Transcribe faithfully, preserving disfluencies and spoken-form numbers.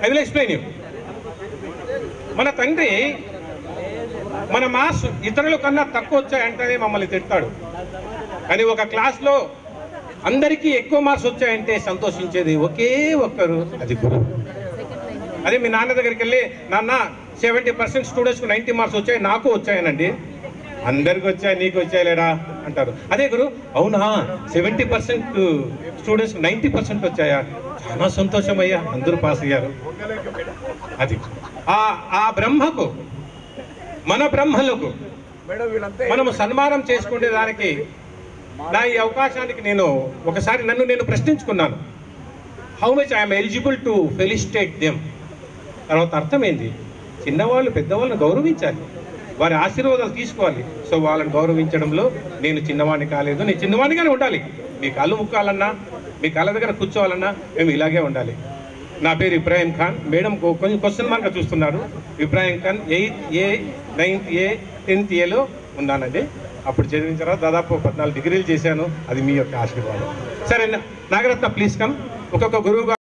I will explain you. మన తండ్రి మన మార్క్స్ ఇతరుల కన్నా తక్కువ వచ్చాయంటేనే మమ్మల్ని తిడతాడు, కానీ ఒక క్లాస్లో అందరికీ ఎక్కువ మార్క్స్ వచ్చాయంటే సంతోషించేది ఒకే ఒక్కరు, అది గురువు. అదే మీ నాన్న దగ్గరికి వెళ్ళి, నాన్న సెవెంటీ పర్సెంట్ స్టూడెంట్స్కి నైంటీ మార్క్స్ వచ్చాయి, నాకు వచ్చాయనండి. అందరికి వచ్చాయి, నీకు వచ్చాయలేడా అంటారు. అదే గురు, అవునా సెవెంటీ పర్సెంట్ స్టూడెంట్స్కి నైంటీ పర్సెంట్ వచ్చాయా, చాలా సంతోషం అయ్యా, అందరూ పాస్ అయ్యారు. అది ఆ ఆ బ్రహ్మకు, మన బ్రహ్మలకు మనము సన్మానం చేసుకునే దానికి నా ఈ అవకాశానికి నేను ఒకసారి నన్ను నేను ప్రశ్నించుకున్నాను. How much I'm eligible to felicitate them. తర్వాత అర్థమైంది, చిన్నవాళ్ళు పెద్దవాళ్ళని గౌరవించాలి, వారి ఆశీర్వాదాలు తీసుకోవాలి. సో వాళ్ళని గౌరవించడంలో నేను చిన్నవాడిని కాలేదు, నేను చిన్నవాడిగానే ఉండాలి. మీ కాళ్ళు ముక్కాలన్నా, మీ కాళ్ళ దగ్గర కూర్చోవాలన్నా మేము ఇలాగే ఉండాలి. నా పేరు ఇబ్రాహీం ఖాన్. మేడం కొంచెం క్వశ్చన్ మార్క్గా చూస్తున్నారు. Ibrahim Khan eighth A, ninth A, tenth ఏలో ఉన్నానండి. అప్పుడు చదివిన తర్వాత దాదాపు పద్నాలుగు డిగ్రీలు చేశాను. అది మీ యొక్క ఆశీర్వాదం. సరే నాగరత్న, ప్లీజ్ కమ్. ఒక్కొక్క గురువు